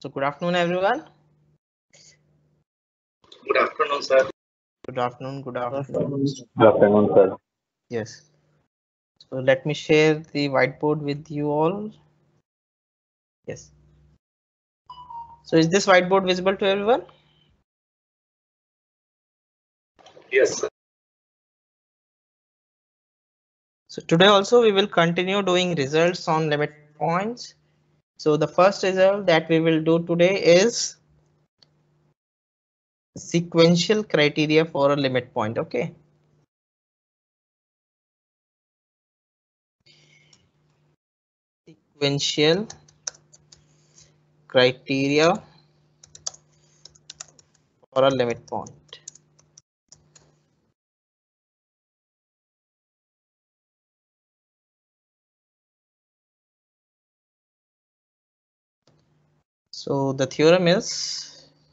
So good afternoon, everyone. Good afternoon, sir. Good afternoon. Good afternoon. Good afternoon, sir. Yes. So let me share the whiteboard with you all. Yes. So is this whiteboard visible to everyone? Yes, sir. So today also we will continue doing results on limit points. So the first result that we will do today is sequential criteria for a limit point. Okay. Sequential criteria for a limit point. So the theorem is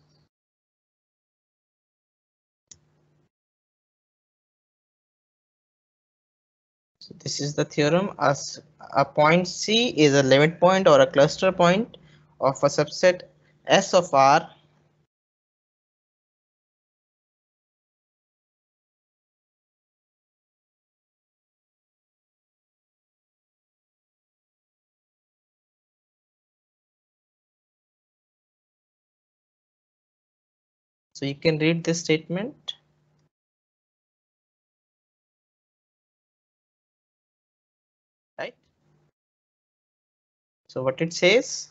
this is the theorem as a point C is a limit point or a cluster point of a subset S of R so you can read this statement. Right. So what it says,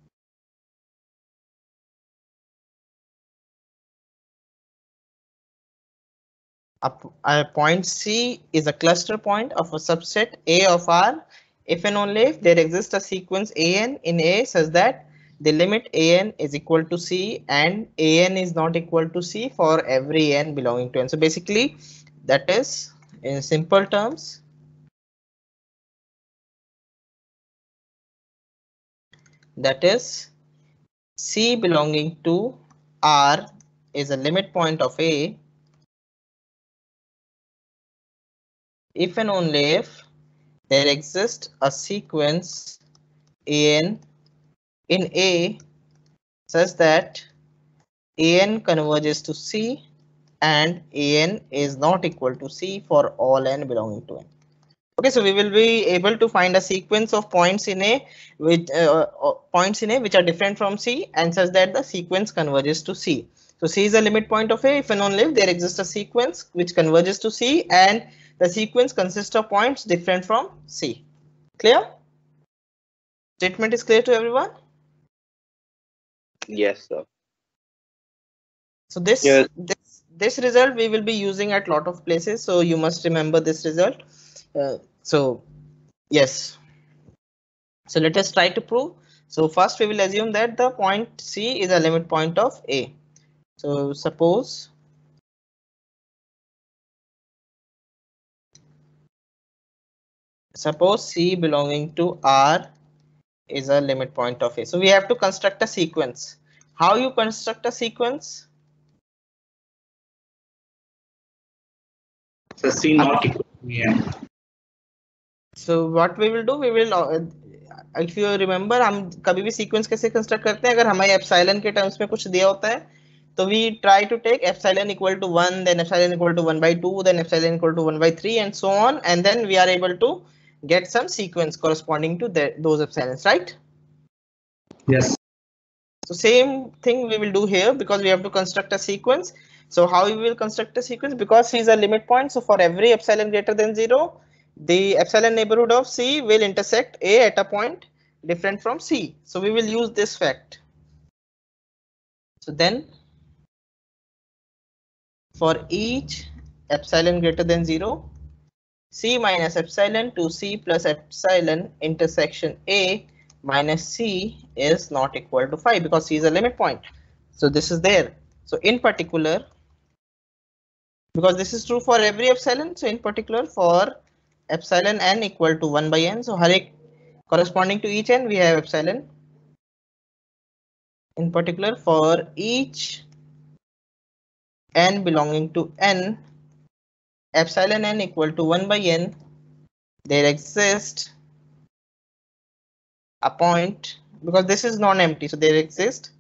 a point C is a cluster point of a subset A of R if and only if there exists a sequence AN in A such that the limit AN is equal to C and AN is not equal to C for every N belonging to N. So basically that is, in simple terms, that is C belonging to R is a limit point of A if and only if there exists a sequence AN in A such that AN converges to C and AN is not equal to C for all N belonging to N. Okay, so we will be able to find a sequence of points in A which are different from C and such that the sequence converges to C. So C is a limit point of A if and only if there exists a sequence which converges to C and the sequence consists of points different from C. Clear? Statement is clear to everyone? Yes, sir. So this result we will be using at lot of places, so you must remember this result. So yes, so let us try to prove. So first we will assume that the point C is a limit point of A. So suppose C belonging to R is a limit point of A. So we have to construct a sequence. How you construct a sequence? So C not equal to N. So what we will do, we will if you remember, हम कभी भी sequence कैसे construct करते हैं, अगर हमारे epsilon के terms में कुछ दिया होता है तो we try to take epsilon equal to 1, then epsilon equal to 1 by 2, then epsilon equal to 1 by 3 and so on, and then we are able to get some sequence corresponding to those epsilons, right? Yes. So same thing we will do here because we have to construct a sequence. So how we will construct a sequence? Because C is a limit point, so for every epsilon greater than 0, the epsilon neighborhood of C will intersect A at a point different from C. So we will use this fact. So then for each epsilon greater than 0, C minus epsilon to C plus epsilon intersection A minus C is not equal to 5 because C is a limit point. So this is there. So in particular, because this is true for every epsilon, so in particular for epsilon n equal to 1 by n, so हर एक corresponding to each n we have epsilon. In particular for each n belonging to n, epsilon n equal to 1 by n, there exists a point because this is non-empty, so there exists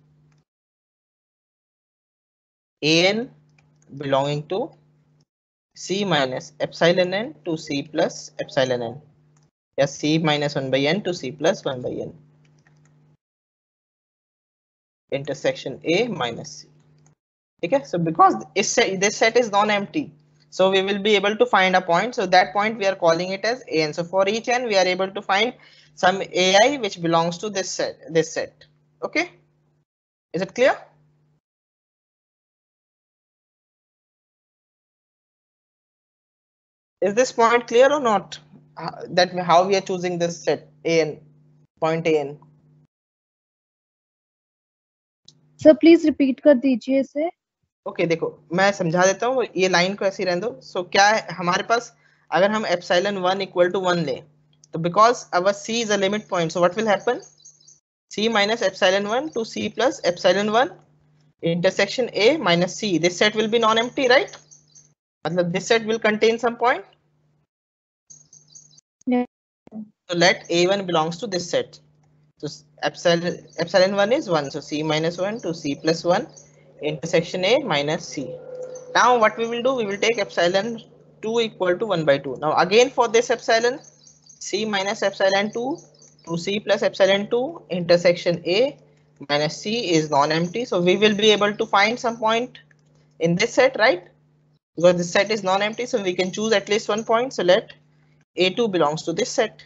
an belonging to c minus epsilon n to c plus epsilon n, या c minus 1 by n to c plus 1 by n, intersection a minus c. ठीक है, so because this set is non-empty, so we will be able to find a point, so that point we are calling it as an. So for each n we are able to find some ai which belongs to this set. Okay, is it clear? Is this point clear or not, that how we are choosing this set an, point an? Sir please repeat कर दीजिए इसे। Okay देखो मैं समझा देता हूँ, ये line को ऐसे रहने दो। सो क्या है हमारे पास, अगर हम एप्सिलॉन 1 इक्वल टू 1 ले, तो because our c is a limit point, so what will happen, c minus epsilon 1 to c plus epsilon 1 intersection A minus c, this set will be non empty, right? मतलब this set will contain some point, so let a1 belongs to this set, so epsilon 1 is 1, so c minus 1 to c plus 1 intersection a minus c. Now what we will do, we will take epsilon 2 equal to 1 by 2. Now again for this epsilon, c minus epsilon 2 to c plus epsilon 2 intersection a minus c is non-empty, so we will be able to find some point in this set, right? Because this set is non-empty, so we can choose at least one point, so let a2 belongs to this set.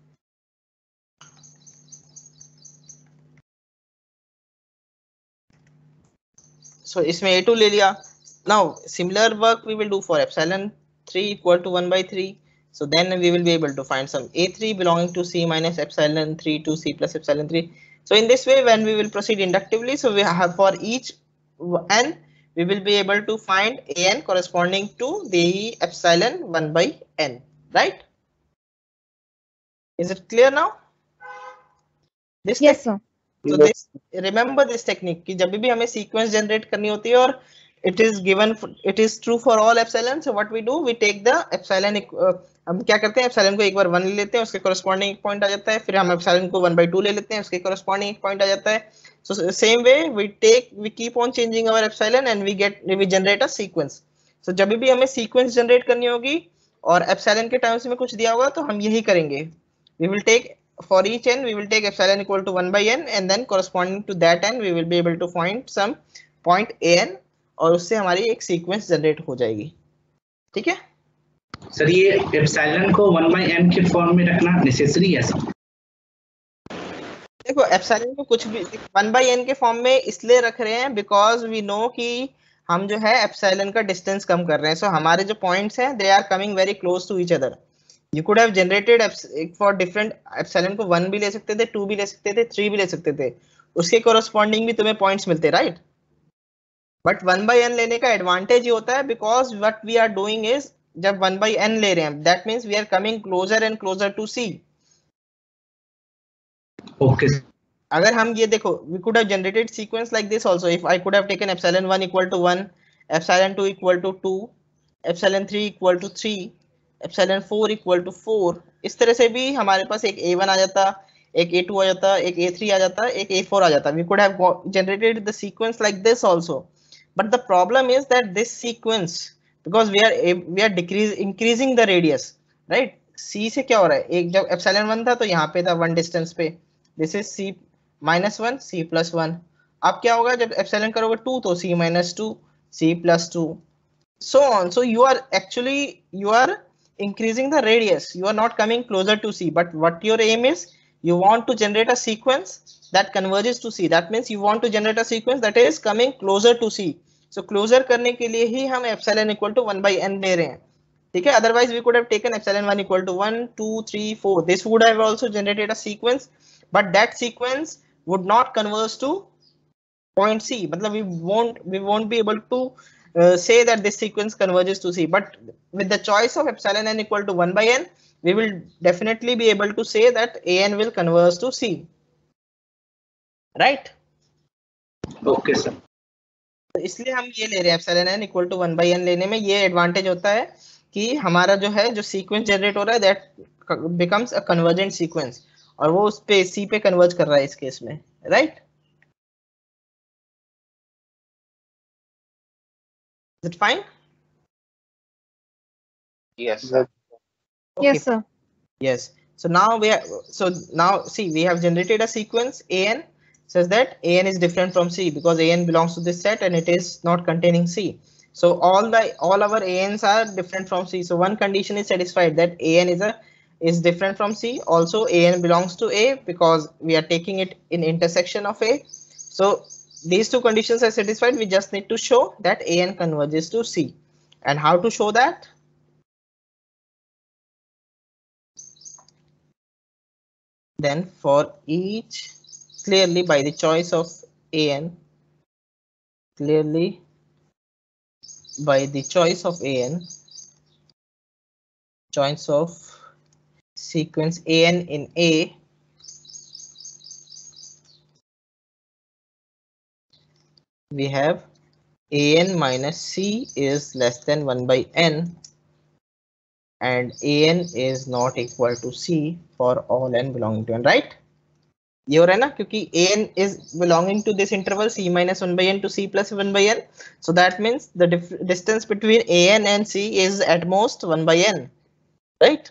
So इसमें a2 ले लिया. Now similar work we will do for epsilon 3 equal to 1 by 3. So then we will be able to find some a3 belonging to c minus epsilon 3 to c plus epsilon 3. So in this way, when we will proceed inductively, so we have for each n we will be able to find an corresponding to the epsilon 1 by n, right? Is it clear now? This yes sir. So this, remember this technique कि जब भी हमें sequence generate करनी होती है और it is given, it is true for all epsilon, so what we do, we take the epsilon, हम क्या करते हैं, epsilon को एक बार 1 ले लेते हैं, उसके corresponding एक point आ जाता है, फिर हम epsilon को 1 by 2 ले लेते हैं, उसके corresponding एक point आ जाता है. So same way we keep on changing our epsilon and we generate a sequence. So जब भी हमें sequence generate करनी होगी और epsilon के terms में कुछ दिया होगा तो हम यही करेंगे. We will take for each n we will take epsilon equal to 1 by n and then corresponding to that n we will be able to find some point an और उससे हमारी एक सीक्वेंस जनरेट हो जाएगी. ठीक है sir, ये epsilon को 1 by n के फॉर्म में रखना नेसेसरी है सर? देखो एप्सिलॉन को कुछ भी 1 by n के फॉर्म में इसलिए रख रहे हैं बिकॉज वी नो कि हम जो है एप्सिलॉन का डिस्टेंस कम कर रहे हैं, सो हमारे जो पॉइंट्स हैं they are coming very close to each other. You could have generated for different epsilon को 1 भी ले सकते थे, 2 भी ले सकते थे, 3 भी ले सकते थे, उसके corresponding भी तुम्हें points मिलते, right? But 1 by n लेने का advantage ये होता है because what we are doing is जब 1 by n ले रहे हैं that means we are coming closer and closer to c. Okay. अगर हम ये देखो, we could have generated sequence like this also. If I could have taken epsilon 1 equal to 1, epsilon 2 equal to 2, epsilon 3 equal to 3, epsilon 4 equal to 4, इस तरह से भी हमारे पास एक a1 आ जाता, एक a2 आ जाता, एक a3 आ जाता, एक a4 आ जाता. We could have generated the sequence like this also, but the problem is that this sequence, because we are increasing the radius, right? c से क्या हो रहा है, एक जब epsilon 1 था तो यहाँ पे था 1 distance पे, this is c minus 1 c plus 1. अब क्या होगा जब epsilon करोगे 2 तो c minus 2 c plus 2, so on. So you are increasing the radius, you are not coming closer to c, but what your aim is, you want to generate a sequence that converges to c. That means you want to generate a sequence that is coming closer to c. So closer करने के लिए ही हम epsilon equal to 1 by n ले रहे हैं. ठीक है, otherwise we could have taken epsilon 1 equal to 1 2 3 4, this would have also generated a sequence, but that sequence would not converge to point c. मतलब we won't be able to say that this sequence converges to c, but with the choice of epsilon n equal to 1 by n we will definitely be able to say that an will converge to c, right? Okay sir. तो इसलिए हम ये ले रहे हैं epsilon n equal to 1 by n लेने में ये एडवांटेज होता है कि हमारा जो है जो सीक्वेंस जनरेट हो रहा है that becomes a convergent sequence. और वो उस पे सी पे कन्वर्ज कर रहा है इस केस में, right? Is it fine? Yes, sir. Okay. Yes, sir. Yes. So now see, we have generated a sequence an says that an is different from C because an belongs to this set and it is not containing C. So all our ans are different from C. So one condition is satisfied, that an is different from C. Also an belongs to A because we are taking it in intersection of A. So these two conditions are satisfied. We just need to show that an converges to C. And how to show that? Then for each, clearly by the choice of an, clearly by the choice of an, choice of sequence an in A, we have an minus C is less than 1 by n and an is not equal to C for all n belonging to n, right? ये हो रहा है ना, क्योंकि an is belonging to this interval c minus 1 by n to c plus 1 by n. So that means the distance between an and c is at most 1 by n, right?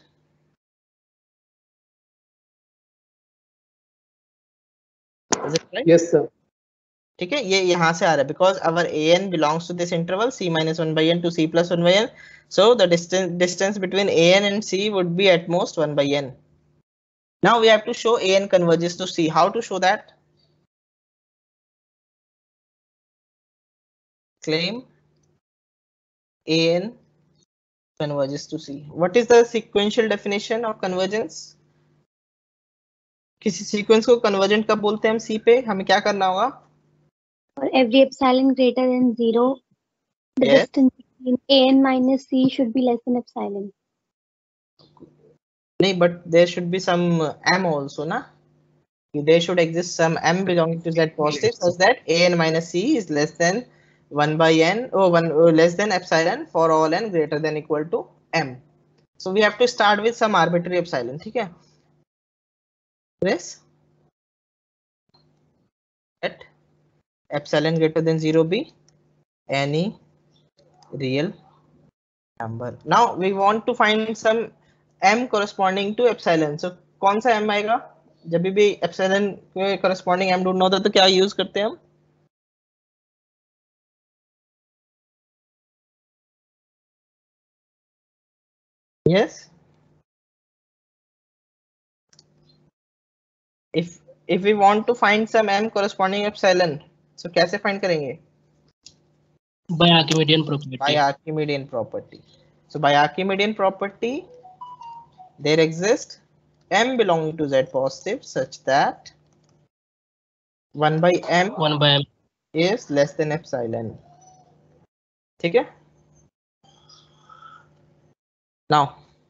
Is it right? Yes, sir. ठीक है, ये यहाँ से आ रहा है because our an belongs to this interval c minus 1 by n to c plus 1 by n. So the distance between an and c would be at most 1 by n. Now we have to show an converges to c. How to show that? Claim an converges to C. What is the sequential definition of convergence? किसी sequence को convergent कब बोलते हैं हम C पे? हमें क्या करना होगा? For every epsilon greater than 0, the Yes. distance between an minus c should be less than epsilon. नहीं, but there should be some m also, ना? There should exist some m belonging to z positive such that an minus c is less than 1 by n or less than epsilon for all n greater than equal to m. So we have to start with some arbitrary epsilon, ठीक है? Yes. Let epsilon greater than 0 be any real number. Now we want to find some m corresponding to epsilon. So कौन सा m आएगा? जब भी epsilon के corresponding m ढूंढना होता है तो क्या यूज करते हैं हम? Yes. If we want to find some m corresponding epsilon, so कैसे find करेंगे? By Archimedean property. By Archimedean property. So by Archimedean property, there exists m belonging to z positive such that 1 by m 1 by m. is less than epsilon. ठीक है? Now,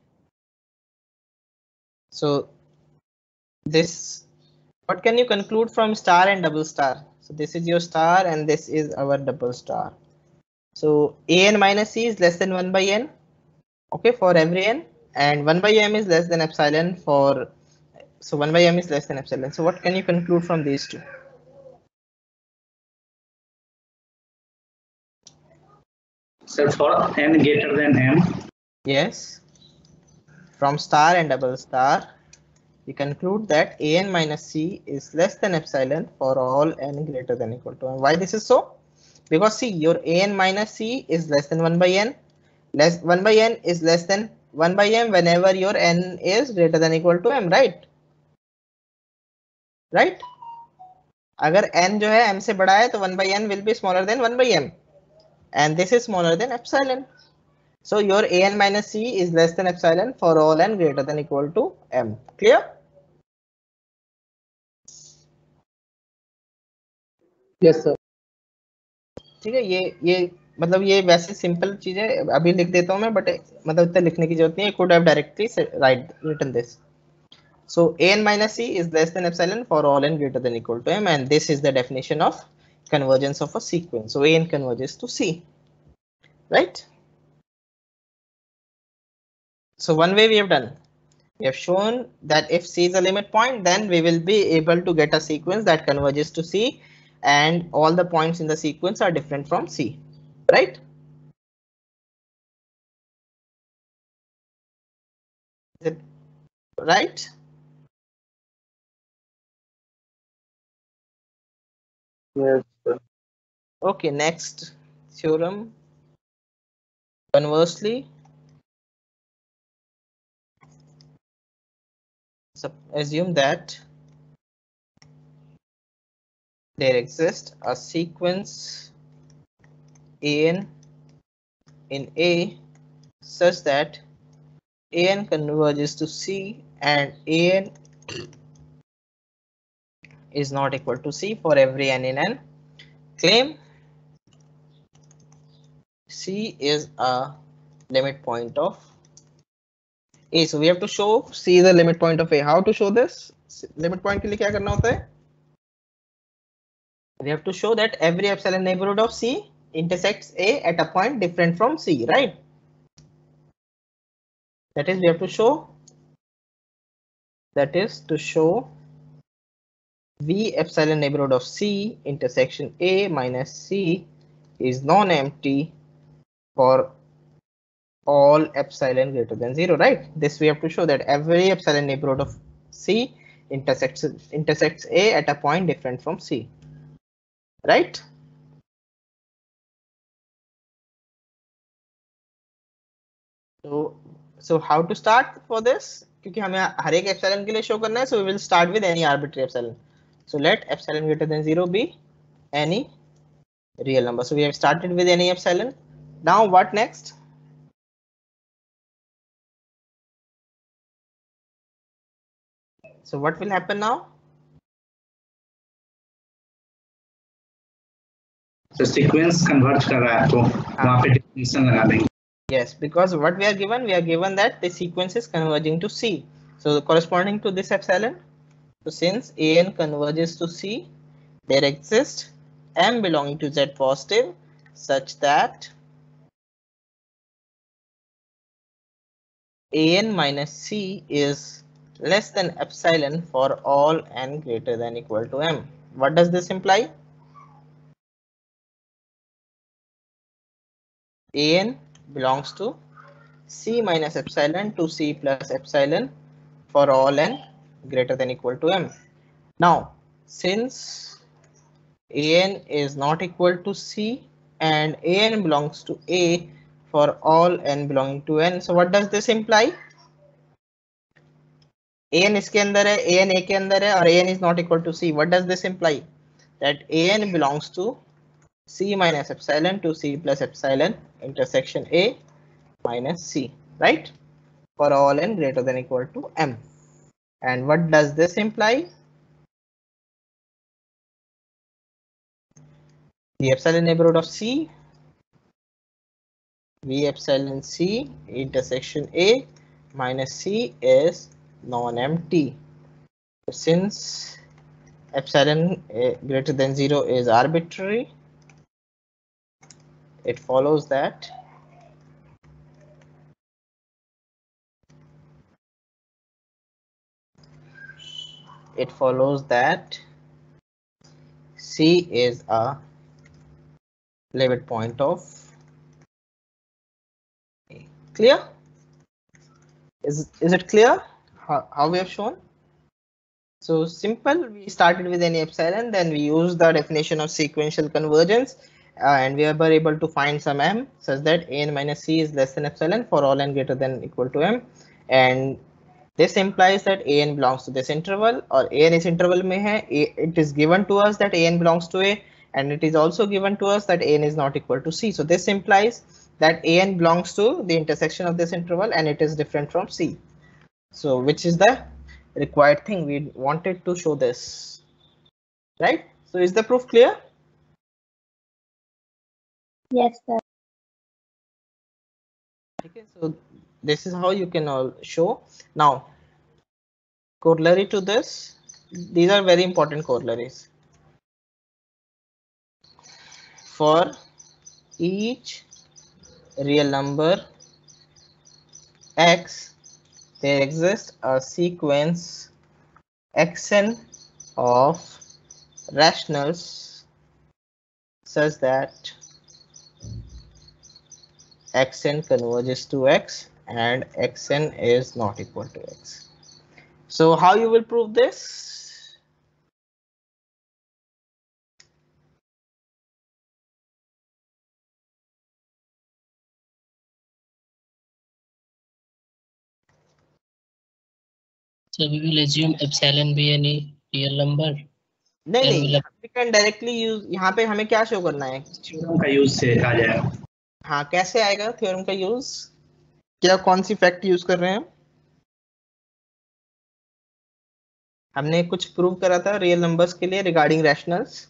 so this, what can you conclude from star and double star? So this is your star and this is our double star. So an minus c is less than 1 by n, okay, for every n, and 1 by m is less than epsilon for, so 1 by m is less than epsilon. So what can you conclude from these two? So for n greater than m, Yes, from star and double star, we conclude that an minus c is less than epsilon for all n greater than equal to n. Why this is so? Because see, your an minus c is less than 1 by n. 1 by n is less than 1 by m whenever your n is greater than equal to m, right? Right? अगर n जो है m से बड़ा है तो 1 by n will be smaller than 1 by m, and this is smaller than epsilon. So your an minus c is less than epsilon for all n greater than equal to m. Clear? Yes, sir. ठीक है, ये मतलब ये वैसे simple चीज है, अभी लिख देता हूँ मैं, बट मतलब इतना लिखने की जरूरत नहीं है. Could have directly written this. So an minus c is less than epsilon for all n greater than equal to m, and this is the definition of convergence of a sequence. So an converges to c, right? So one way we have done, We have shown that if C is a limit point, then we will be able to get a sequence that converges to C, and all the points in the sequence are different from C, right? Is it right? Yes, sir. Okay, next theorem. Conversely, assume that there exists a sequence an in A such that an converges to C and an is not equal to C for every n in N. Claim C is a limit point of A. So we have to show C is a limit point of A. How to show this? Limit point के लिए क्या करना होता है? We have to show that every epsilon neighborhood of C intersects A at a point different from C, right? That is, we have to show, that is to show V epsilon neighborhood of C intersection A minus C is non-empty for all epsilon greater than 0, right? This we have to show that every epsilon neighborhood of C intersects A at a point different from C, right? So how to start for this? क्योंकि हमें हर एक epsilon के लिए show करना है, so we will start with any arbitrary epsilon. So let epsilon greater than 0 be any real number. So we have started with any epsilon. Now what next? So what will happen now? तो sequence converge कर रहा है तो वहां पे definition लगा देंगे. Yes, because what we are given that the sequence is converging to C. So corresponding to this epsilon, so since an converges to C, there exists m belonging to Z positive such that an minus C is less than epsilon for all n greater than equal to m. What does this imply? An belongs to C minus epsilon to C plus epsilon for all n greater than equal to m. Now, since an is not equal to C and an belongs to A for all n belonging to n, so what does this imply? an इसके अंदर है, an A के अंदर है और an is not equal to C. What does this imply? That an belongs to C minus epsilon to C plus epsilon intersection A minus C, right? For all n greater than equal to m. And what does this imply? The epsilon neighborhood of C, V epsilon C intersection A minus C is non-empty. Since epsilon greater than 0 is arbitrary, it follows that C is a limit point of A. Clear? Is it clear how we have shown? So simple, we started with any epsilon, then we used the definition of sequential convergence and we were able to find some m such that an minus C is less than epsilon for all n greater than equal to m, and this implies that an belongs to this interval or an is interval mein hai. It is given to us that an belongs to A and it is also given to us that an is not equal to C. So this implies that an belongs to the intersection of this interval and it is different from C. So which is the required thing? We wanted to show this, right? So is the proof clear? Yes, sir. Okay, so this is how you can all show. Now corollary to this, these are very important corollaries. For each real number x there exists a sequence xn of rationals such that xn converges to x and xn is not equal to x. So how you will prove this? So we will assume epsilon be any real number. नहीं Then नहीं, we'll we can directly use, यहाँ पे हमें क्या show करना है? Theorem का use से आ जाएगा। हाँ, कैसे आएगा थ्योरम का यूज? क्या कौन सी फैक्ट यूज कर रहे हैं? हमने कुछ प्रूव करा था रियल नंबर्स के लिए regarding rationals.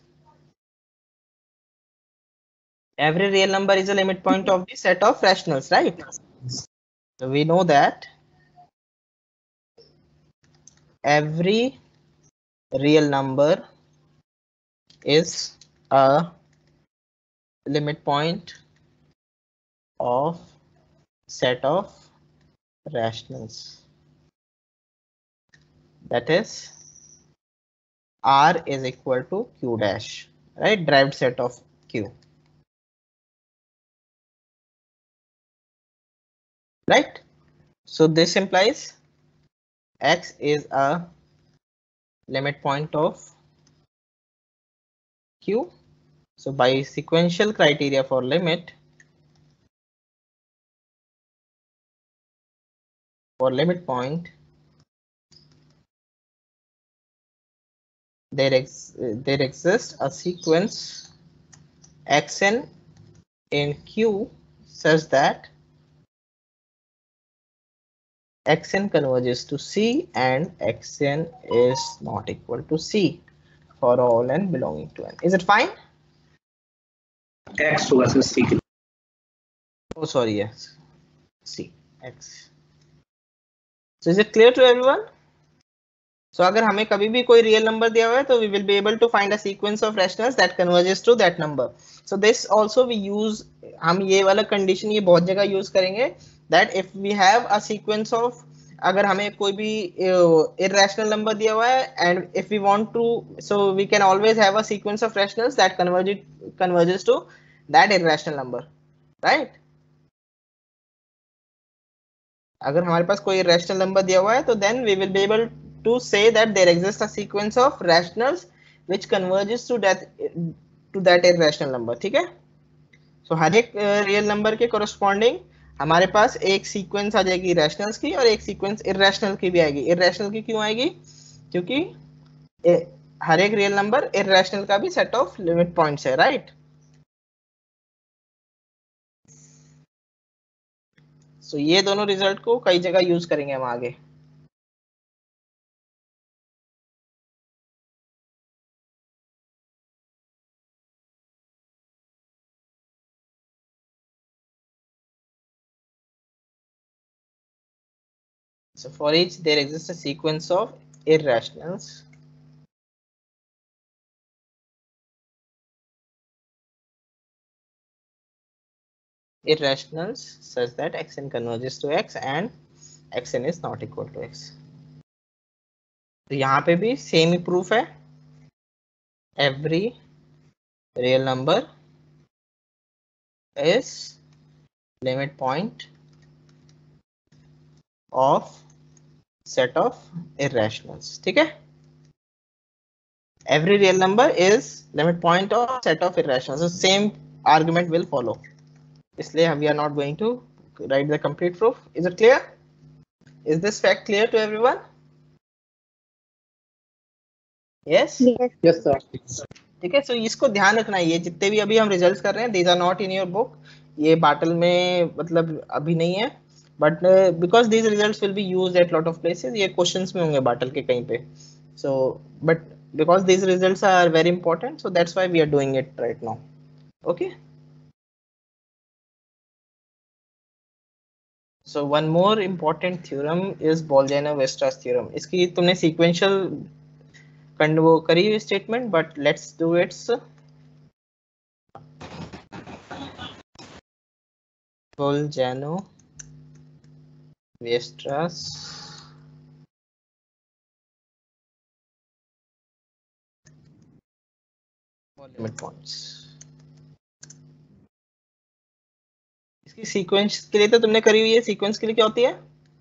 Every real number is a limit point of the set of rationals, right? So we know that every real number is a limit point of set of rationals. That is, R is equal to Q dash, right? Derived set of Q. Right? So this implies X is a limit point of Q. So by sequential criteria for limit, point, there exists a sequence xn in Q such that xn converges to C and xn is not equal to C for all n belonging to n. Is it fine? x होगा sir c के। Oh, sorry, yes. C, x. So is it clear to everyone? So अगर हमें कभी भी कोई real number दिया हुआ है तो we will be able to find a sequence of rationals that converges to that number. So this also we use, हम ये वाला condition ये बहुत जगह use करेंगे that if we have a sequence of, अगर हमें कोई भी irrational number दिया हुआ है and if we want to, so we can always have a sequence of rationals that converges to that irrational number, right? अगर हमारे पास कोई irrational number दिया हुआ है तो then we will be able to say that there exists a sequence of rationals which converges to that irrational number. ठीक है? So हर एक real number के corresponding हमारे पास एक sequence आ जाएगी rationals की और एक sequence irrational की भी आएगी. Irrational की क्यों आएगी? क्योंकि हर एक real number irrational का भी set of limit points है, right? So ये दोनों result को कई जगह use करेंगे हम आगे. So for each there exists a sequence of irrationals such that xn converges to x and xn is not equal to x. तो यहाँ पे भी सेम ही प्रूफ है. Every real number is limit point of set of irrationals. ठीक है? Every real number is limit point of set of irrationals. So same argument will follow. इसलिए we are not going to write the complete proof. Is it clear? Is this fact clear to everyone? Yes? Yes, sir. ठीक है. सो इसको ध्यान रखना है, ये जितने भी अभी हम रिजल्ट्स कर रहे हैं these are not in your book. ये बाटल में मतलब अभी नहीं है, but because these results will be used at lot of places. ये क्वेश्चंस में होंगे बाटल के कहीं पे. So but because these results are very important, so that's why we are doing it right now. Okay. So one more important theorem is Bolzano-Weierstrass theorem. इसकी तुमने sequential वो करी हुई statement, but let's do its Bolzano Weierstrass for limit points. इसकी सीक्वेंस के लिए तो तुमने करी हुई है, सीक्वेंस के लिए क्या होती है?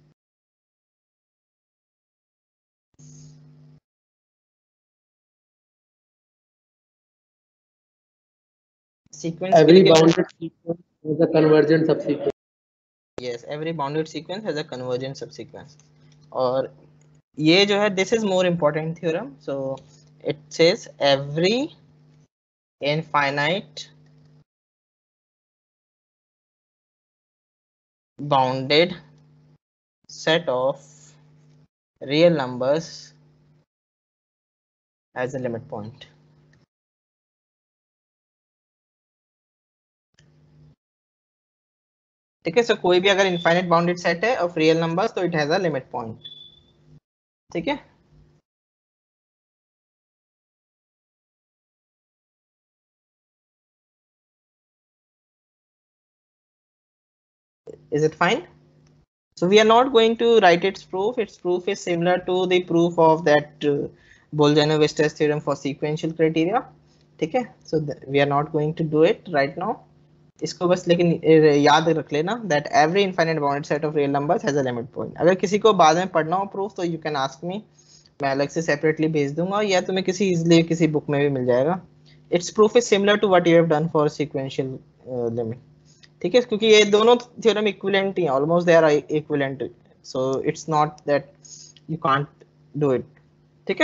Sequence Every bounded sequence has a convergent subsequence. Yes, every bounded sequence has a convergent subsequence. और ये जो है, this is more important theorem. So it says every infinite bounded set of real numbers has a limit point. ठीक है, सो कोई भी अगर infinite bounded set है ऑफ रियल नंबर्स तो it has a limit point. ठीक है, is it fine? So we are not going to write its proof. Its proof is similar to the proof of that Bolzano-Weierstrass theorem for sequential criteria. ठीक है, so we are not going to do it right now. इसको बस लेकिन याद रख लेना that every infinite bounded set of real numbers has a limit point. अगर किसी को बाद में पढ़ना हो proof तो you can ask me, मैं अलग से separately भेज दूंगा या तुम्हें किसी easily किसी book में भी मिल जाएगा. Its proof is similar to what you have done for sequential limit. ठीक है, क्योंकि ये दोनों थ्योरम इक्विवेलेंट ही हैं, almost they are equivalent, so it's not that you can't do it. ठीक है,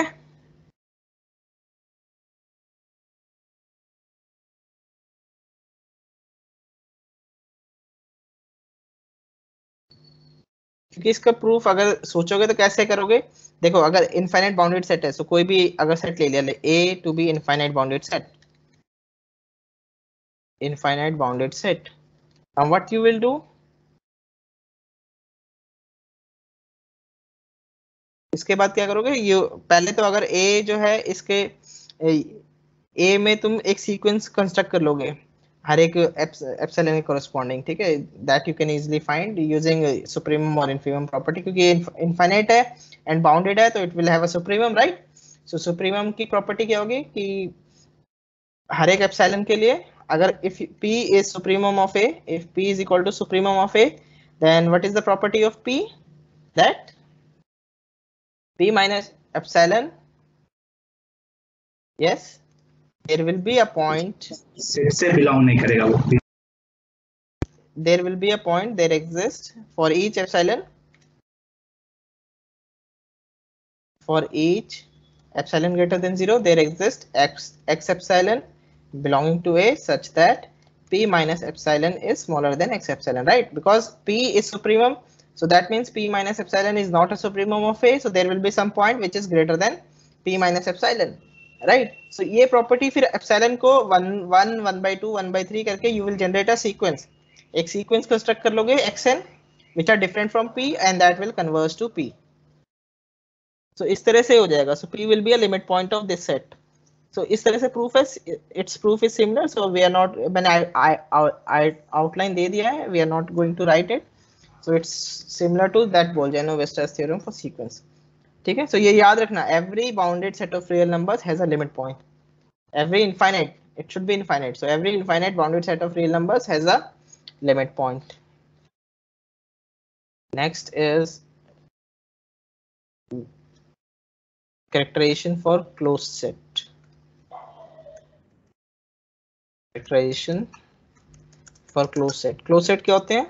क्योंकि इसका प्रूफ अगर सोचोगे तो कैसे करोगे? देखो, अगर इनफाइनाइट बाउंडेड सेट है, सो कोई भी अगर सेट ले लिया, A to be infinite bounded set, infinite bounded set, and what you will do, इसके बाद क्या करोगे? ये पहले तो अगर ए जो है, इसके ए में तुम एक सीक्वेंस कंस्ट्रक्ट कर लोगे हर एक एप्सिलॉन के कॉरेस्पॉन्डिंग. ठीक है, that you can easily find using supremum और इन्फीमम प्रॉपर्टी, क्योंकि इनफाइनाइट है एंड बाउंडेड है तो it will have a supremum, right? So supremum की प्रॉपर्टी क्या होगी कि हर एक एप्सिलॉन के लिए अगर if p is supremum of a, if p is equal to supremum of a, then what is the property of p? That p minus epsilon, yes, there will be a point, set से belong नहीं करेगा वो. there will be a point there exists for each epsilon, for each epsilon greater than 0 there exists x epsilon belonging to a such that p minus epsilon is smaller than x epsilon, right? Because p is supremum, so that means p minus epsilon is not a supremum of a, so there will be some point which is greater than p minus epsilon, right? So ये property फिर epsilon को 1 1 1/2 1/3 करके you will generate a sequence, एक sequence construct कर लोगे xn which are different from p and that will converge to p. So इस तरह से हो जाएगा. So p will be a limit point of this set. So इस तरह से proof है, its proof is similar. So we are not, मैंने I outline दे दिया है, we are not going to write it. So it's similar to that Bolzano-Weierstrass theorem for sequence. ठीक है, so ये याद रखना, every bounded set of real numbers has a limit point. Every infinite, it should be infinite. So every infinite bounded set of real numbers has a limit point. Next is characterization for closed set. Characterization for closed set. Closed set क्या होते हैं?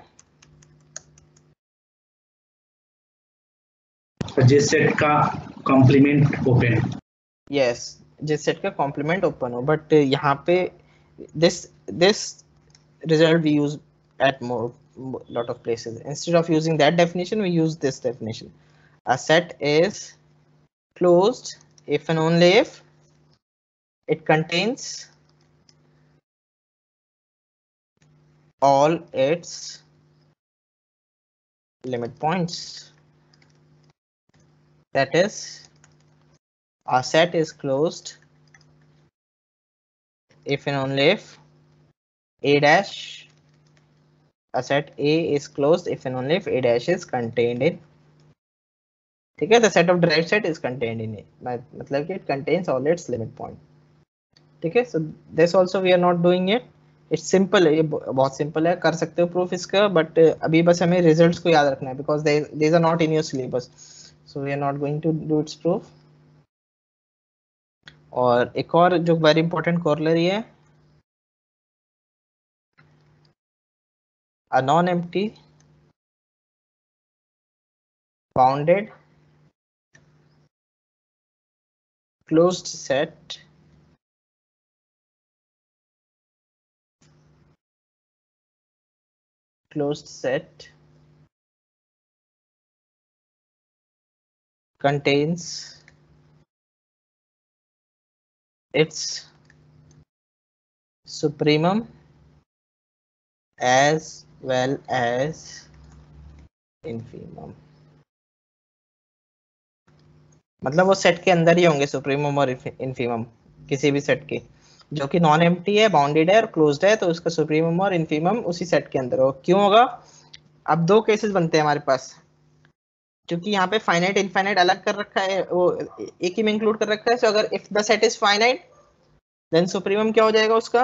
जिस set का complement open. Yes, जिस set का complement open हो, बट यहाँ पे this result we use at more lot of places. Instead of using that definition, we use this definition. A set is closed if and only if it contains all its limit points. That is, a set is closed if and only if a dash a set A is closed if and only if A dash is contained in, ठीक है, the set of derived set is contained in A, मतलब कि it contains all its limit point, ठीक है. So this also we are not doing it, it's simple है, ये बहुत simple है, कर सकते हो proof इसका, but अभी बस हमें results को याद रखना है because these are not in your syllabus, so we are not going to do its proof. और एक और जो very important corollary है, a non-empty bounded closed set contains its supremum as well as infimum, मतलब वो set के अंदर ही होंगे सुप्रीमम और इन्फीमम किसी भी सेट के, जो कि नॉन एम्प्टी है, बाउंडेड है और क्लोज्ड है, तो उसका सुप्रीमम और इन्फीमम उसी सेट के अंदर हो. क्यों होगा? अब दो केसेस बनते हैं हमारे पास, क्योंकि यहाँ पे फाइनाइट इनफाइनाइट अलग कर रखा है, वो एक ही में इंक्लूड कर रखा है. सो अगर if the set is finite then supremum क्या हो जाएगा उसका?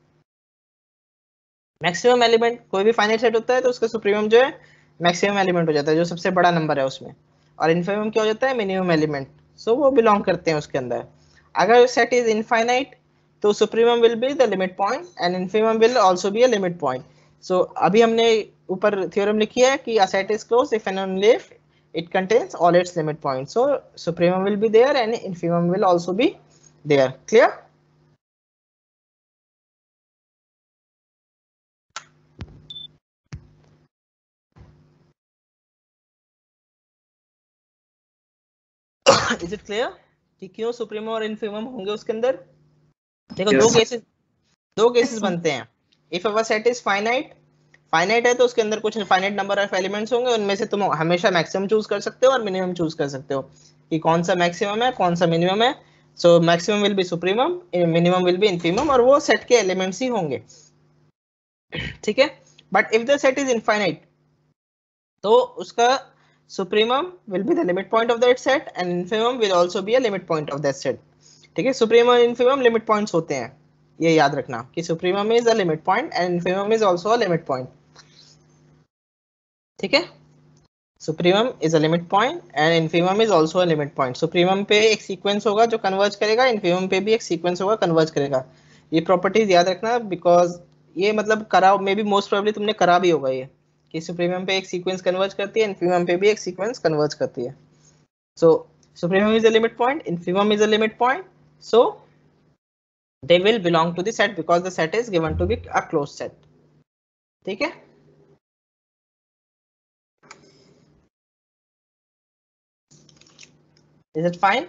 Maximum element. कोई भी फाइनाइट सेट होता है तो उसका सुप्रीमम जो है मैक्सिमम एलिमेंट हो जाता है, जो सबसे बड़ा नंबर है उसमें, और इनफिनिमम क्या हो जाता है? Minimum element. सो वो बिलोंग करते हैं उसके अंदर. अगर सेट इज इनफाइनाइट तो supremum will be the limit point and infimum will also be a limit point. So अभी हमने ऊपर थ्योरम लिखी है कि a set is closed if and only if it contains all its limit points, so supremum will be there and infimum will also be there. Clear? Is it clear कि क्यों supremum और infimum होंगे उसके अंदर? देखो Yes. दो cases बनते हैं. If our set is finite है तो उसके अंदर कुछ फाइनाइट नंबर ऑफ एलिमेंट्स होंगे, उनमें से तुम हमेशा मैक्सिमम चूज कर सकते हो और मिनिमम चूज कर सकते हो कि कौन सा मैक्सिमम है कौन सा मिनिमम है. So maximum will be supremum, minimum will be infimum, और वो सेट के एलिमेंट्स ही होंगे, ठीक है. But if the set is infinite तो उसका supremum will be the limit point of that set and infimum will also be a limit point of that set, ठीक है. सुप्रीमम और इनफिमम लिमिट पॉइंट्स होते हैं, ये याद रखना कि supremum is a limit point and infimum is also a limit point, ठीक है. Supremum is a limit point and infimum is also a limit point. Supremum पे एक सीक्वेंस होगा जो कन्वर्ज करेगा, इनफिमम पे भी एक सीक्वेंस होगा कन्वर्ज करेगा. ये प्रॉपर्टीज याद रखना बिकॉज ये मतलब करा मे बी मोस्ट प्रोबेबली तुमने करा भी होगा ये कि सुप्रीमम पे एक सीक्वेंस कन्वर्ज करती है, इनफिमम पे भी एक सीक्वेंस कन्वर्ज करती है. So supremum is a limit point, infimum is a limit point, so they will belong to the set because the set is given to be a closed set, ठीक है. Is it fine?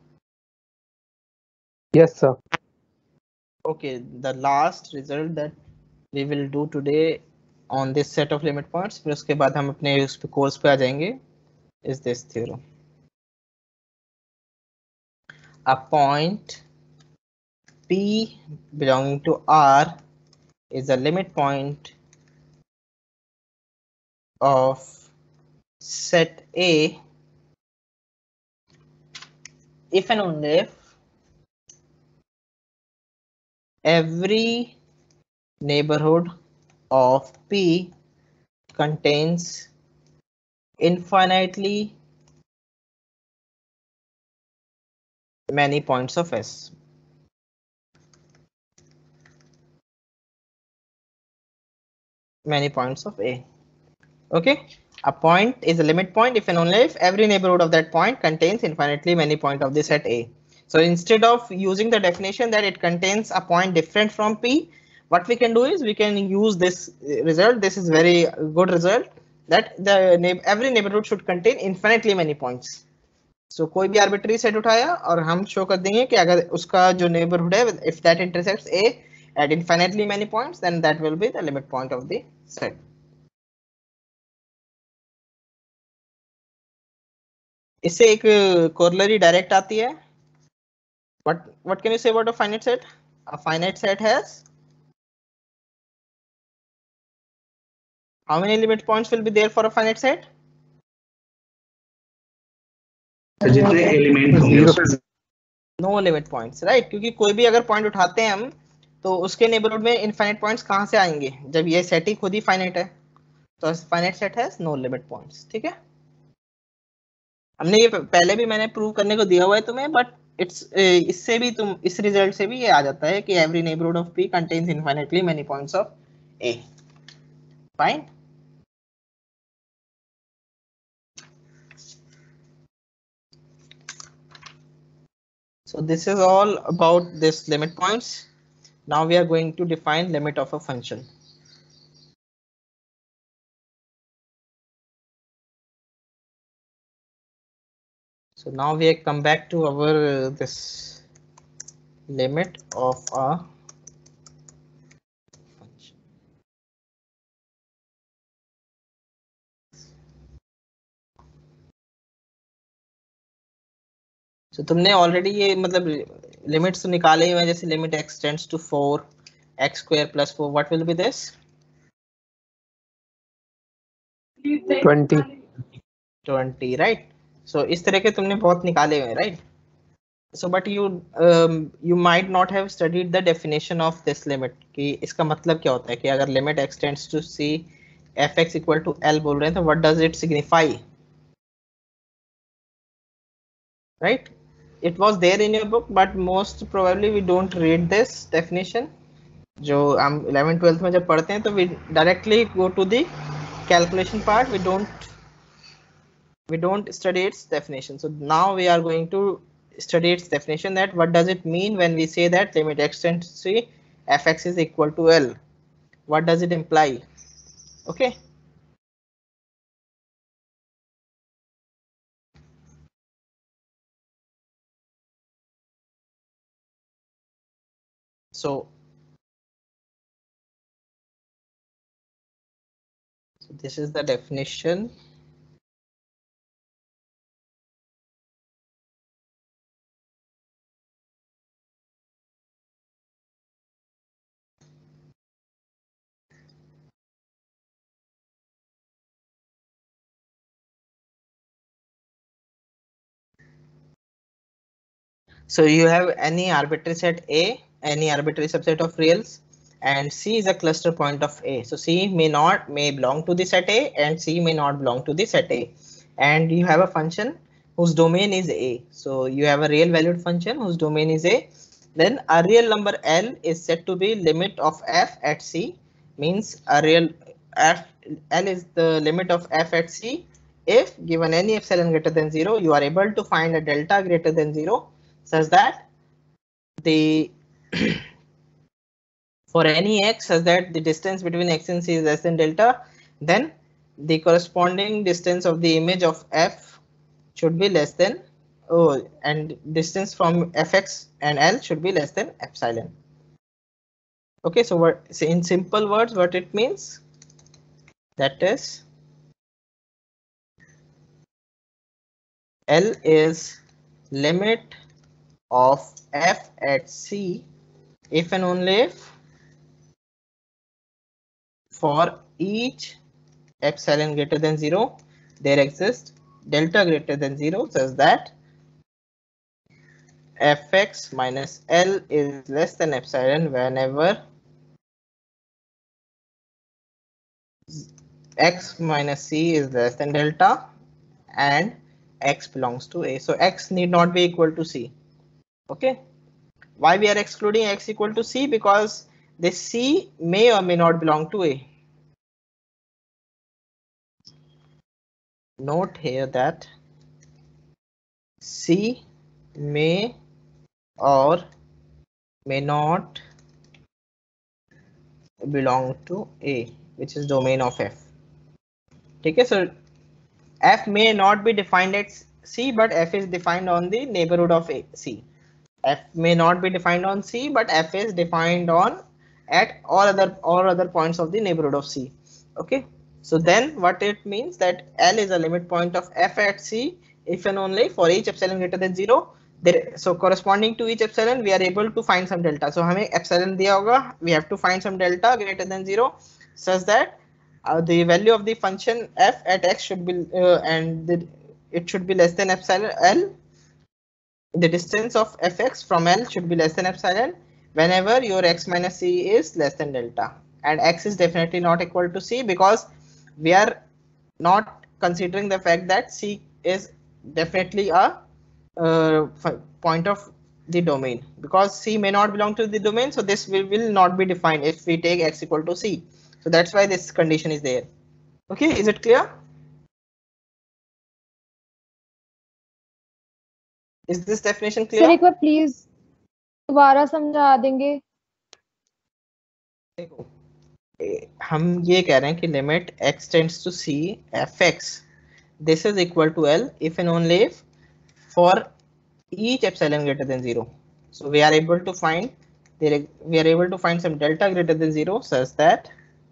Yes, sir. Okay, the last result that we will do today on this set of limit points, फिर उसके बाद हम अपने उस course पे आ जाएंगे, is this theorem. A point P belonging to R is a limit point of set A if and only if every neighborhood of P contains infinitely many points of S. Many points of A. Okay, a point is a limit point if and only if every neighborhood of that point contains infinitely many points of the set A. So instead of using the definition that it contains a point different from P, what we can do is we can use this result. This is very good result that every neighborhood should contain infinitely many points. So कोई भी arbitrary set उठाया और हम show कर देंगे कि अगर उसका जो neighborhood है, if that intersects A at infinitely many points, then that will be the limit point of the set. इससे एक corollary direct आती है. What can you say about a finite set? A finite set has how many limit points will be there for a finite set? तो जितने element होंगे उसमें no limit points, right, क्योंकि कोई भी अगर पॉइंट उठाते हैं हम तो उसके नेबरहुड में इनफाइनाइट पॉइंट्स कहां से आएंगे, जब ये सेट ही खुद ही फाइनाइट है, तो finite set has no limit points. ठीक है, हमने ये पहले भी मैंने प्रूव करने को दिया हुआ है तुम्हें, बट इट्स इससे भी तुम इस रिजल्ट से भी ये आ जाता है कि every neighbourhood of P contains infinitely many points of A। Fine. So this is all about this limit points. Now we are going to define limit of a function. So now we come back to our this limit of a function. So तुमने already ये मतलब limits तो निकाले ही हैं, जैसे limit x tends to 4 x square plus 4, what will be this? 20, right? So इस तरह के तुमने बहुत निकाले हुए हैं, right? So but you might not have studied the definition of this limit, कि इसका मतलब क्या होता है कि अगर limit x tends to c fx equal to L बोल रहे हैं तो what does it signify? Right? It was there in your book, but most probably we don't read this definition. जो हम 11th-12th में जब पढ़ते हैं तो we directly go to the calculation part. We don't study its definition. So now we are going to study its definition, that what does it mean when we say that limit x tends to c fx is equal to L. What does it imply? Okay. So this is the definition. So you have any arbitrary set A, any arbitrary subset of reals, and C is a cluster point of A. So C may belong to the set A and C may not belong to the set A. And you have a function whose domain is A. So you have a real valued function whose domain is A. Then a real number L is said to be limit of f at C, means a real f L is the limit of f at C. If given any epsilon greater than 0, you are able to find a delta greater than 0, such that the for any x such that the distance between x and c is less than delta, then the corresponding distance of the image of f should be less than and distance from fx and L should be less than epsilon. Okay, so what in simple words what it means, that is L is limit of f at C if and only if for each epsilon greater than 0 there exists delta greater than 0, such that fx minus L is less than epsilon whenever x minus c is less than delta and x belongs to A. So x need not be equal to C. Okay, why we are excluding x equal to C? Because this C may or may not belong to A. Note here that C may or may not belong to A, which is domain of f. Okay, so f may not be defined at C, but f is defined on the neighborhood of C. F may not be defined on C, but f is defined on at all other points of the neighborhood of C. Okay, so then what it means that L is a limit point of f at C if and only for each epsilon greater than 0. There, so corresponding to each epsilon we are able to find some delta. So हमें epsilon दिया होगा, we have to find some delta greater than 0 such that the value of the function f at x should be it should be less than epsilon L. The distance of fx from L should be less than epsilon whenever your x minus c is less than delta, and x is definitely not equal to c because we are not considering the fact that c is definitely a point of the domain, because c may not belong to the domain, so this will not be defined if we take x equal to c. So that's why this condition is there. Okay, is it clear? Is this definition clear? Sir एक बार please दोबारा समझा देंगे. देखो, हम ये कह रहे हैं कि limit x tends to c fx this is equal to L if and only if for each epsilon greater than 0. So we are able to find some delta greater than 0 such that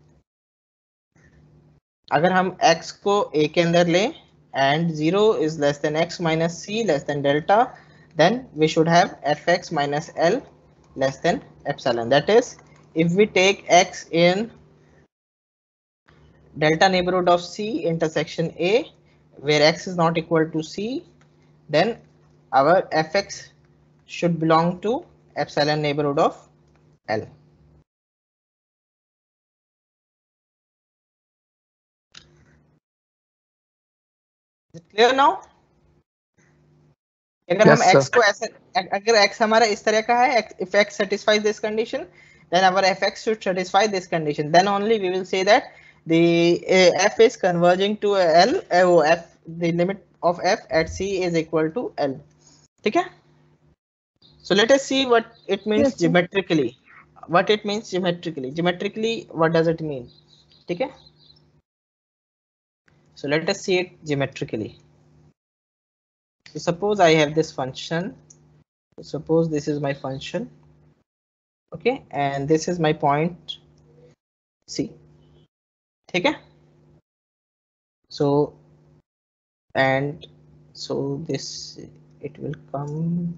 अगर हम x को a के अंदर लें and 0 is less than x minus c less than delta, then we should have fx minus L less than epsilon. That is, if we take x in delta neighborhood of c intersection a where x is not equal to c, then our fx should belong to epsilon neighborhood of L. Is it clear now? अगर Yes, हम x sir. को ऐसे, अगर x हमारा इस तरह का है, if x satisfies this condition, then our fx should satisfy this condition. Then only we will say that the f is converging to L. The limit of f at c is equal to L. ठीक है? So let us see what it means Yes, sir. geometrically. What it means geometrically. Geometrically, what does it mean? ठीक है? So let us see it geometrically. So suppose I have this function. Suppose this is my function. Okay, and this is my point C. ठीक है? So and so this it will come.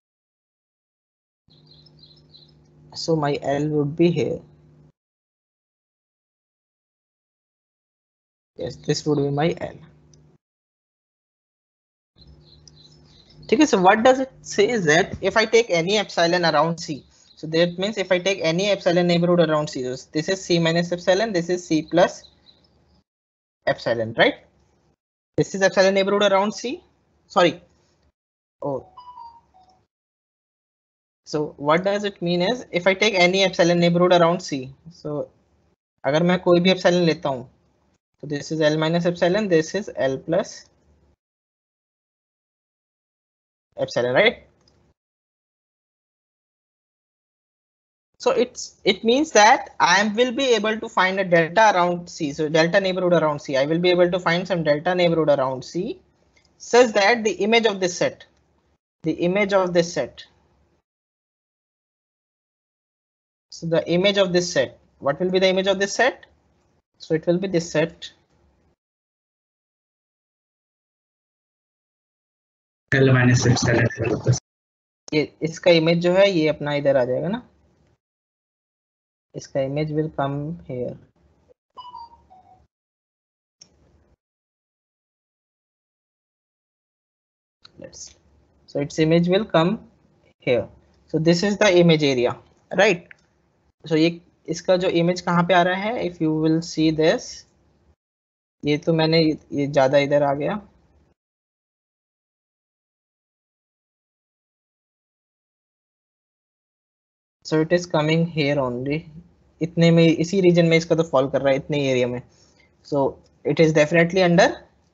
So my L would be here. Yes, this would be my L. Okay, so what does it say is that if I take any epsilon around C, so that means if I take any epsilon neighborhood around C, so this is C minus epsilon, this is C plus epsilon, right? This is epsilon neighborhood around C. Sorry. Oh. So what does it mean is if I take any epsilon neighborhood around C, so अगर मैं कोई भी epsilon लेता हूँ, so this is L minus epsilon, this is L plus epsilon, right? So it means that I will be able to find a delta around C. So delta neighborhood around C. I will be able to find some delta neighborhood around C such that the image of this set, so the image of this set, what will be the image of this set? So it will be this set. L minus epsilon. ये इसका image जो है ये अपना इधर आ जाएगा ना, इसका image will come here. Let's, so its image will come here. So this is the image area, right? So ये इसका जो image कहाँ पे आ रहा है? If you will see this, ये तो मैंने ये ज्यादा इधर आ गया. So it is coming here only. इतने में, इसी रीजन में इसका तो फॉल कर रहा है, इतने एरिया में. So it is definitely under.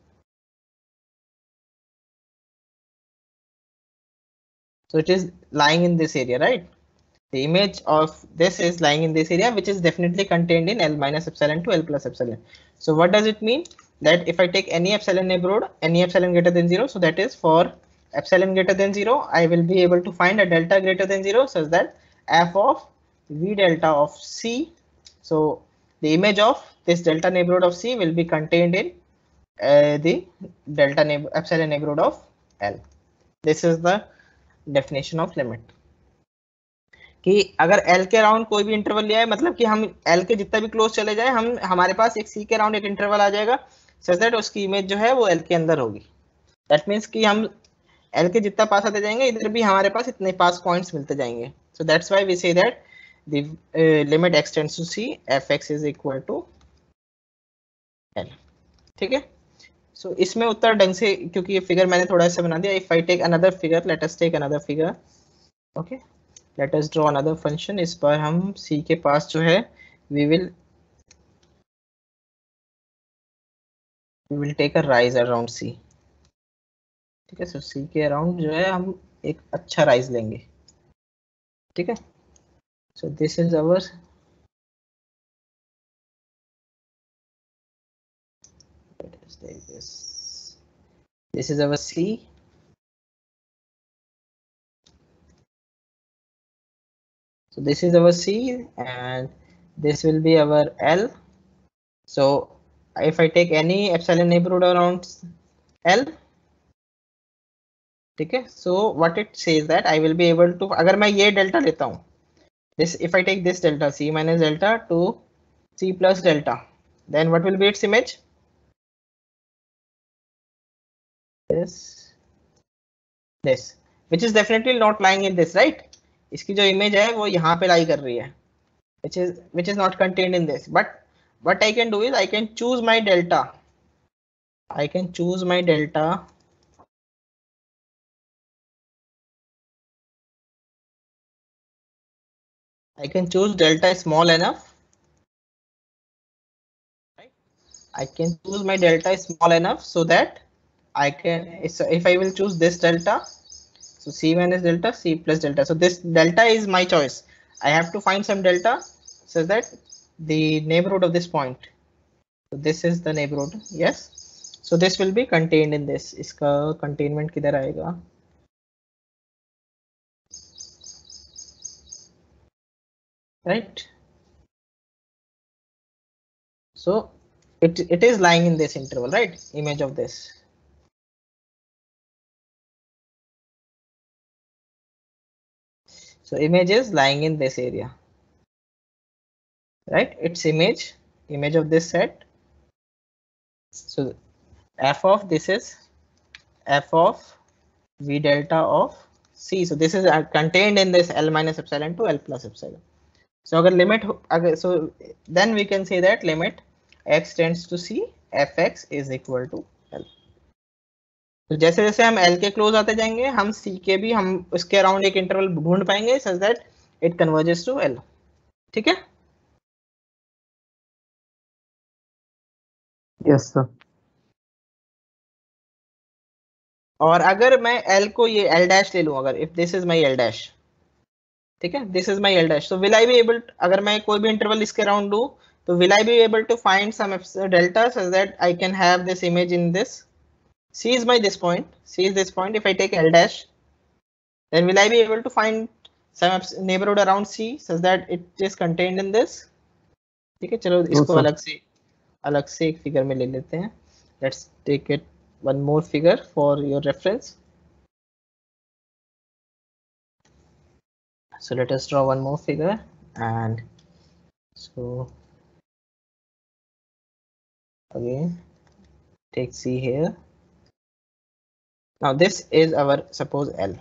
So it is lying in this area, right? The image of this is lying in this area, which is definitely contained in L minus epsilon to L plus epsilon. So what does it mean? That if I take any epsilon neighborhood, any epsilon greater than 0, so that is for epsilon greater than 0, I will be able to find a delta greater than 0 such that f of v delta of C. So the image of this delta neighborhood of C will be contained in the delta epsilon neighborhood of L. This is the definition of limit. कि अगर L के around कोई भी interval लिया है, मतलब कि हम L के जितना भी क्लोज चले जाए, हम हमारे पास एक C के अराउंड एक इंटरवल आ जाएगा सच दैट उसकी इमेज जो है वो L के अंदर होगी। दैट मीन्स कि हम L के जितना पास आते जाएंगे, इधर भी हमारे पास इतने पास पॉइंट्स मिलते जाएंगे। So that's why we say that the limit x tends to C fx is equal to L। ठीक है, सो इसमें उत्तर ढंग से, क्योंकि ये फिगर मैंने थोड़ा सा बना दिया। If I take another figure, let us take another figure. Okay, let us draw another function. इस पर हम C के पास जो है we will take a rise around C। ठीक है, सो C के अराउंड जो है हम एक अच्छा राइज लेंगे। ठीक है, so this is our this is our C, so this is our C and this will be our L. So if I take any epsilon neighborhood around L, ठीक है, so what it says that I will be able to, अगर मैं ये delta लेता हूँ, this if I take this delta C minus delta to C plus delta, then what will be its image? This which is definitely not lying in this, right? इसकी जो image है वो यहाँ पे लाई कर रही है, which is not contained in this. But what I can do is I can choose my delta. I can choose my delta I can choose delta small enough. Right? I can choose my delta small enough so that I can, if I will choose this delta, so C minus delta, C plus delta. So this delta is my choice. I have to find some delta so that the neighborhood of this point. So this is the neighborhood. Yes. So this will be contained in this. इसका containment किधर आएगा? Right. So it is lying in this interval, right? Image of this. So image is lying in this area, right? Its image of this set. So f of this is f of v delta of C. So this is contained in this L minus epsilon to L plus epsilon. So अगर limit, so then we can say that limit x tends to C fx is equal to L. तो जैसे जैसे हम L के close आते जाएंगे, हम C के भी हम उसके अराउंड एक इंटरवल ढूंढ पाएंगे such that it converges to L। ठीक है? Yes sir. और अगर मैं L को ये L डैश ले लूं, अगर if this is my L dash, ठीक है, this is my L dash, so will I be able, अगर मैं कोई भी इंटरवल इसके अराउंड दूं, तो will I be able to find some delta such that I can have this image in this? C is my this point, C is this point. If I take L dash, then will I be able to find some neighborhood around C such that it is contained in this? ठीक है, चलो इसको अलग से एक figure में ले लेते हैं. Let's take it one more figure for your reference. So let us draw one more figure, and so again take C here. Now this is our suppose L.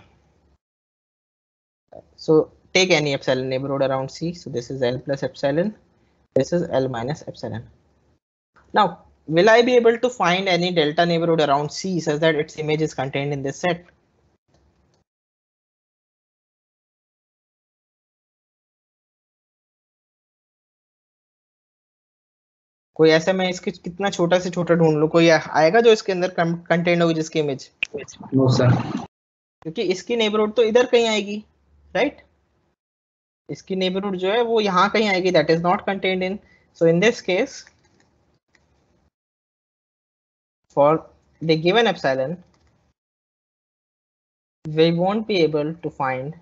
So take any epsilon neighborhood around C. So this is L plus epsilon. This is L minus epsilon. Now, will I be able to find any delta neighborhood around C such that its image is contained in this set? कोई ऐसा, मैं इसके कितना छोटा से छोटा ढूंढ लूं, कोई आएगा जो इसके अंदर कंटेंट होगी जिसकी इमेज? नो सर, क्योंकि इसकी नेबरहुड तो इधर कहीं आएगी, राइट? इसकी नेबरहुड जो है वो यहाँ कहीं आएगी, that is not contained in. So in this case for the given epsilon, we won't be able to find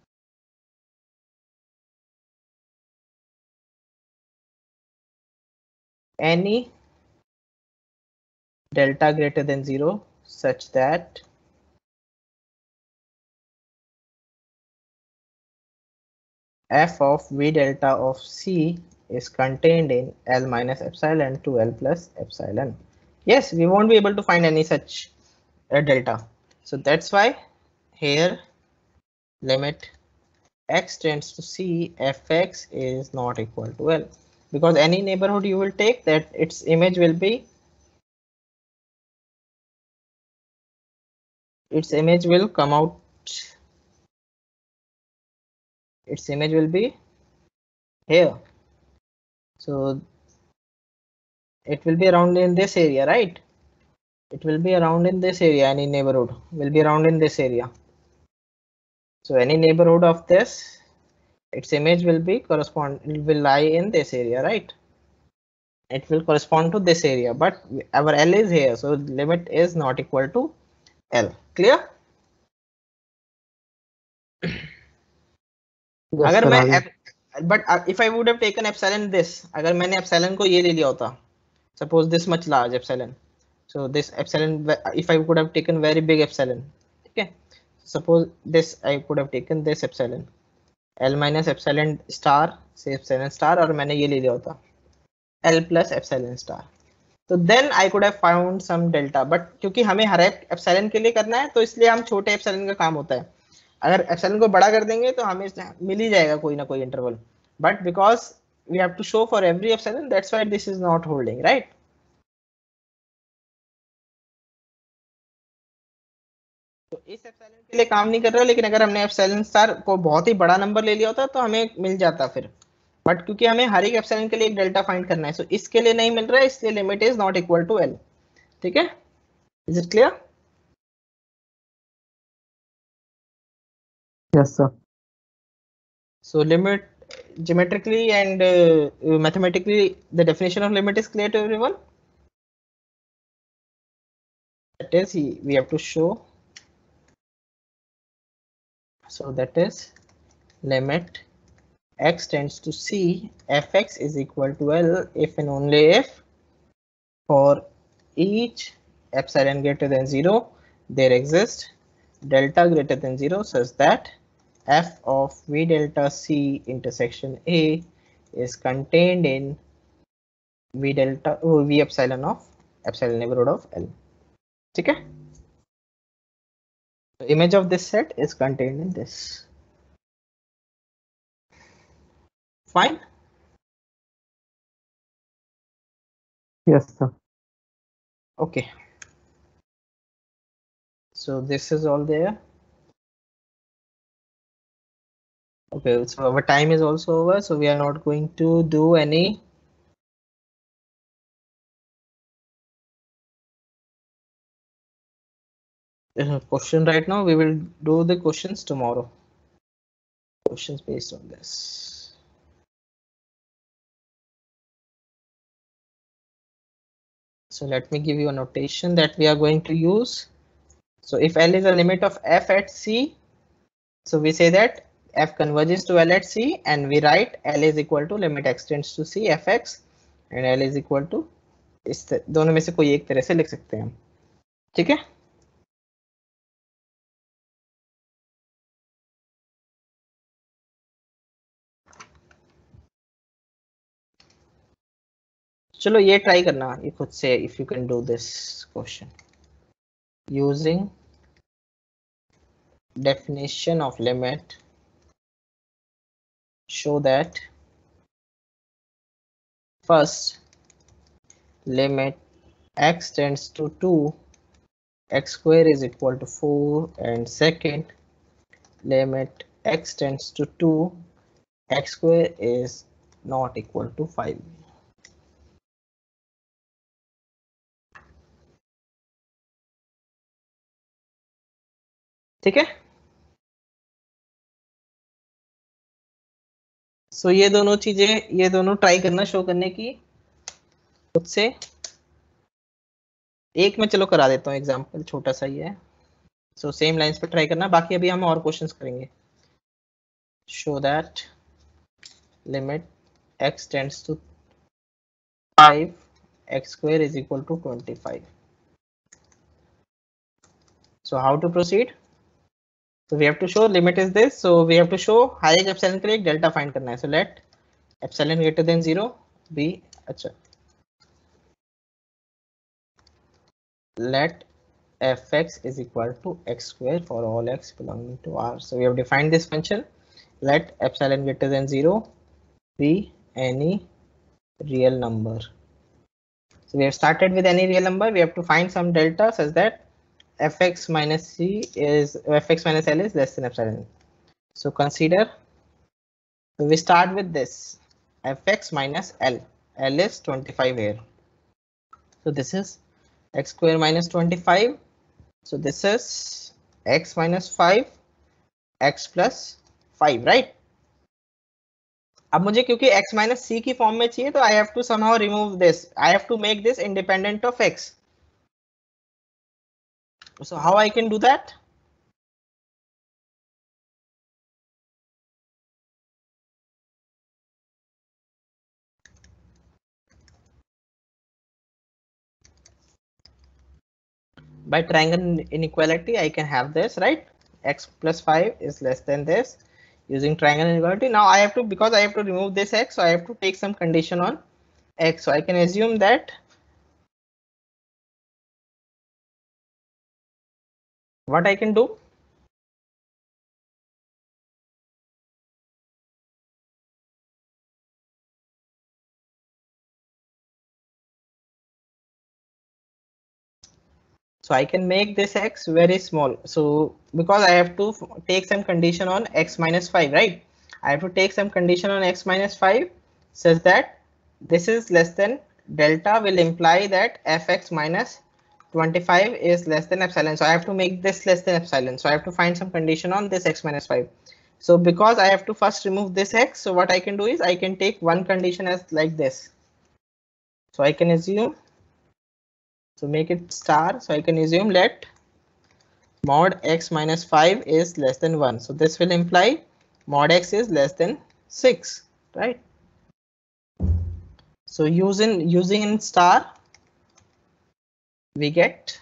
any delta greater than 0 such that f of v delta of c is contained in L minus epsilon to L plus epsilon. Yes, we won't be able to find any such delta. So that's why here limit x tends to c, fx is not equal to L, because any neighborhood you will take, that its image will be, its image will come out, its image will be here. So it will be around in this area, right? It will be around in this area. Any neighborhood will be around in this area. So any neighborhood of this, its image will be it will lie in this area, right? It will correspond to this area, but our L is here, so limit is not equal to L. Clear? Yes, अगर sir, मैं आगे. but if I would have taken epsilon this, अगर मैंने epsilon को ये ले लिया होता, suppose this much large epsilon, so this epsilon, if I could have taken very big epsilon, okay, suppose this I could have taken this epsilon, L minus epsilon star से epsilon star, और मैंने ये ले लिया होता L plus epsilon star, तो then I could have found some delta, but क्योंकि हमें हर एक epsilon के लिए करना है, तो इसलिए हम छोटे epsilon का काम होता है. अगर epsilon को बड़ा कर देंगे तो हमें मिल ही जाएगा कोई ना कोई interval, but because we have to show for every epsilon, that's why this is not holding, right? तो इस epsilon के लिए काम नहीं कर रहा, लेकिन अगर हमने epsilon star को बहुत ही बड़ा नंबर ले लिया होता तो हमें मिल जाता फिर, बट क्योंकि हमें हर एक epsilon के लिए एक डेल्टा फाइंड करना है, सो इसके लिए नहीं मिल रहा है, इसलिए limit is not equal to L. ठीक है, is it clear? Yes, sir. So limit geometrically and mathematically, the definition of limit is clear to everyone. That is, we have to show. So that is limit x tends to c, fx is equal to L if and only if for each epsilon greater than 0 there exists delta greater than 0 such that f of v delta c intersection a is contained in v delta v epsilon of epsilon neighborhood of L. ठीक है? The image of this set is contained in this. Fine. Yes, sir. Okay. So this is all there. Okay, so our time is also over, so we are not going to do any question right now. We will do the questions tomorrow. Questions based on this. So let me give you a notation that we are going to use. So if L is a limit of f at C, so we say that f converges to L at C, and we write L is equal to limit x tends to C fx, and L is equal to, इस दोनों में से कोई एक तरह से लिख सकते हैं हम. ठीक है? चलो ये ट्राई करना ये खुद से, if you can do this question using definition of limit, show that first limit x tends to 2 x square is equal to 4, and second limit x tends to 2 x square is not equal to 5. ठीक है? सो ये दोनों चीजें, ये दोनों try करना show करने की खुद से. एक मैं चलो करा देता हूँ एग्जांपल, छोटा सा ही है. सो सेम लाइंस पे ट्राई करना, बाकी अभी हम और क्वेश्चंस करेंगे. Show that limit x tends to 5 x square is equal to 25. So how to proceed? So we have to show limit is this. So we have to show हर एक epsilon के लिए एक delta find करना है. So let epsilon greater than 0 be अच्छा. Let fx is equal to x square for all x belonging to R. So we have defined this function. Let epsilon greater than 0 be any real number. So we have started with any real number. We have to find some delta such that fx minus c is fx minus l is less than epsilon. So consider. So we start with this fx minus l. L is 25 here. So this is x square minus 25. So this is x minus 5 x plus 5, right? अब मुझे क्योंकि x minus c की form में चाहिए तो I have to somehow remove this. I have to make this independent of x. So how I can do that? By triangle inequality, I can have this, right? X plus 5 is less than this. Using triangle inequality, now I have to, because I have to remove this x, so I have to take some condition on x. So I can assume that what I can do, so I can make this x very small. So because I have to take some condition on x minus 5, right? I have to take some condition on x minus 5 such that this is less than delta will imply that fx minus 25 is less than epsilon. So I have to make this less than epsilon. So I have to find some condition on this x minus 5. So because I have to first remove this x, so what I can do is I can take one condition as like this. So I can assume, so make it star. So I can assume let mod x minus 5 is less than 1. So this will imply mod x is less than 6, right? So using in star, we get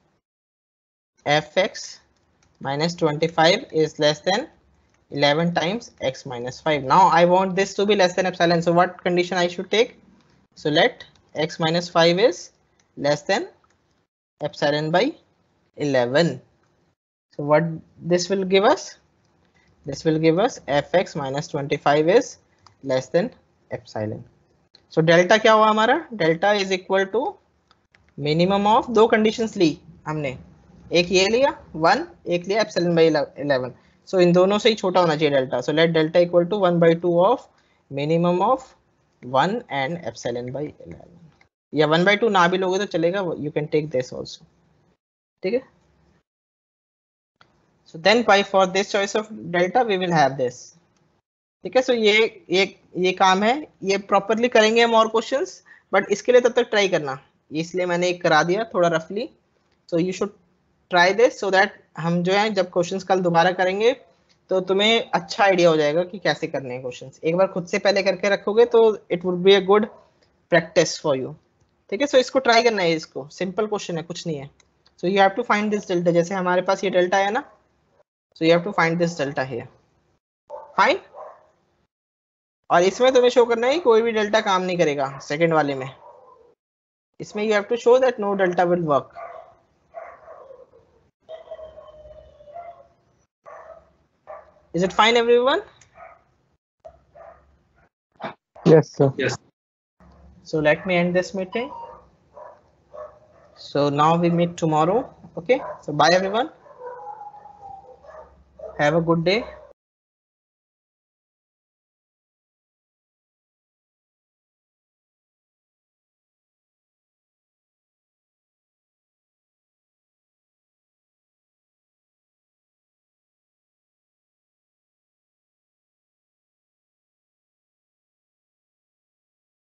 fx minus 25 is less than 11 times x minus 5. Now I want this to be less than epsilon. So what condition I should take? So let x minus 5 is less than epsilon by 11. So what this will give us? This will give us fx minus 25 is less than epsilon. So delta क्या हुआ हमारा? Delta is equal to minimum of दो conditions ली हमने, एक ये लिया 1, एक लिया epsilon by 11. So इन दोनों से ही छोटा होना चाहिए delta. So let delta equal to 1/2 of minimum of 1 and epsilon by 11. या 1/2 ना भी लोगे तो चलेगा, you can take this also. ठीक है? So then by for this choice of delta we will have this. ठीक है? So ये काम है, ये प्रॉपरली करेंगे हम और क्वेश्चंस, बट इसके लिए तब तक ट्राई करना, इसलिए मैंने एक करा दिया थोड़ा रफली. So you should try this so that हम जो है जब क्वेश्चंस कल दोबारा करेंगे तो तुम्हें अच्छा आइडिया हो जाएगा कि कैसे करने हैं क्वेश्चंस. एक बार खुद से पहले करके रखोगे तो it would be a good practice for you. ठीक है? सो इसको ट्राई करना है, इसको सिंपल क्वेश्चन है, कुछ नहीं है. So you have to find this delta. जैसे हमारे पास ये डेल्टा है ना, so you have to find this delta here. Fine. और इसमें तुम्हें शो करना है कोई भी डेल्टा काम नहीं करेगा सेकंड वाले में. इसमें you have to show that no delta will work. Is it fine, everyone? Yes, sir. Yes. So let me end this meeting. So now we meet tomorrow. Okay. So bye, everyone. Have a good day.